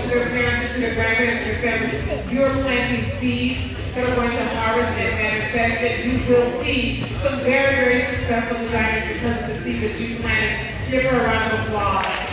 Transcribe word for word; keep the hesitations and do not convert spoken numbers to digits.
to their parents and to their grandparents and their families. You're planting seeds that are going to harvest and manifest it. You will see some very, very successful designers because of the seed that you planted. Give her a round of applause.